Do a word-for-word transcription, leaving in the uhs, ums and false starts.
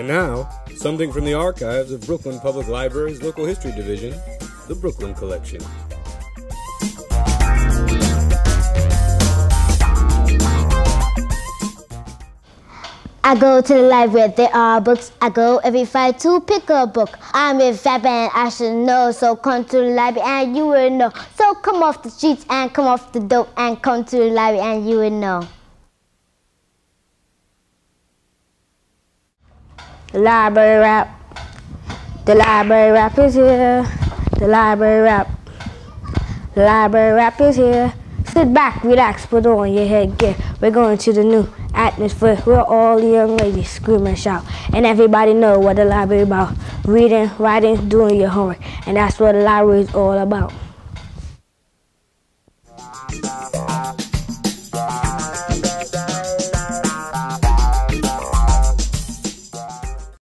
And now, something from the archives of Brooklyn Public Library's Local History Division, the Brooklyn Collection. I go to the library, there are books. I go every Friday to pick a book. I'm a fat man, I should know, so come to the library and you will know. So come off the streets and come off the dope and come to the library and you will know. The library rap, the library rap is here. The library rap, the library rap is here. Sit back, relax, put on your headgear. We're going to the new atmosphere where all the young ladies scream and shout. And everybody know what the library is about. Reading, writing, doing your homework. And that's what the library is all about.